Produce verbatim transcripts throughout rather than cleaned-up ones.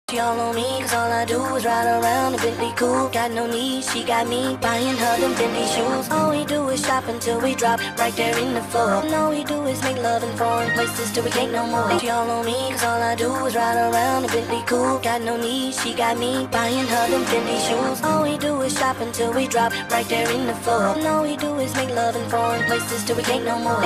She all on me, cause all I do is ride around in Bentley coupe. Got no need, she got me buying her them Fendi shoes. All we do is shop until we drop right there in the floor. And all we do is make love in foreign places till we can't no more. She all on me, cause all I do is ride around in Bentley coupe. Got no need, she got me buying her them Fendi shoes. All we do is shop until we drop right there in the floor. And all we do is make love in foreign places till we can't no more.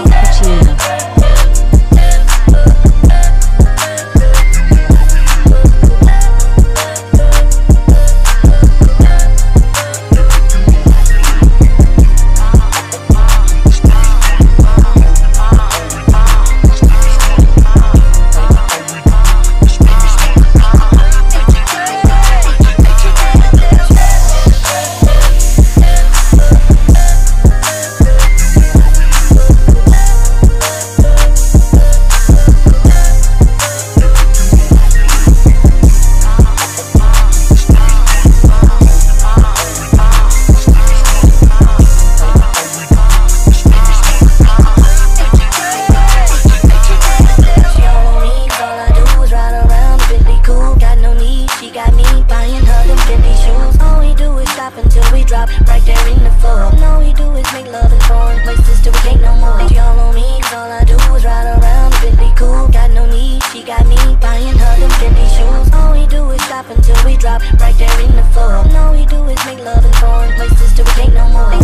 Until we drop right there in the floor. And all we do is make love in foreign places till we can't no more. She all on me, cause all I do is ride around in Bentley coupe. Got no need, she got me buying her them Fendi shoes. All we do is shop until we drop right there in the floor. And all we do is make love in foreign places till we can't no more.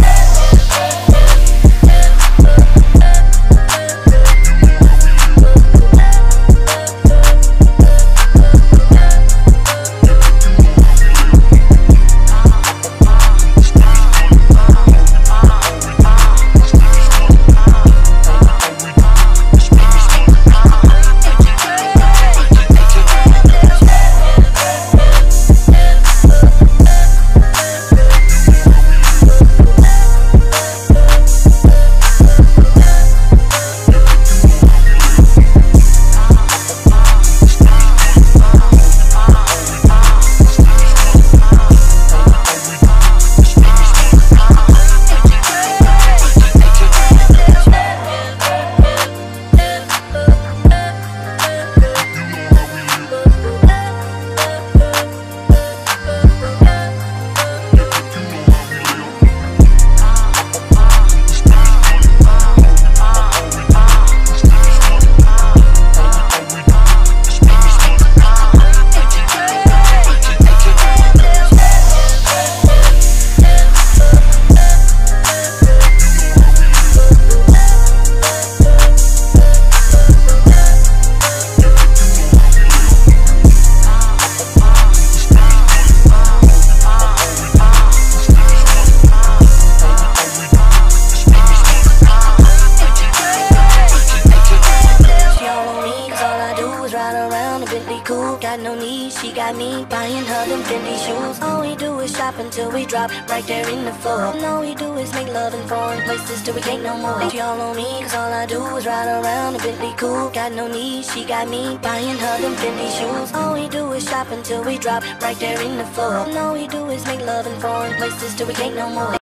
Got no need, she got me buying her them Fendi shoes. All we do is shop until we drop right there in the floor. And all we do is make love in foreign places till we can't no more. She all on me, cause all I do is ride around in Bentley coupe. Got no need, she got me buying her them Fendi shoes. All we do is shop until we drop right there in the floor. And all we do is make love in foreign places till we can't no more.